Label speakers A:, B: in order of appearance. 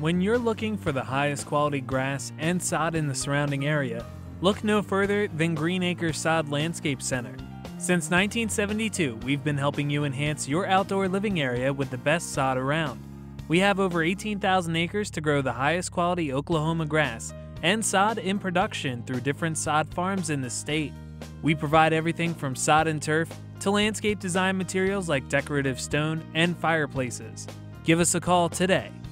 A: When you're looking for the highest quality grass and sod in the surrounding area, look no further than Acre Sod Landscape Center. Since 1972, we've been helping you enhance your outdoor living area with the best sod around. We have over 18,000 acres to grow the highest quality Oklahoma grass and sod in production through different sod farms in the state. We provide everything from sod and turf to landscape design materials like decorative stone and fireplaces. Give us a call today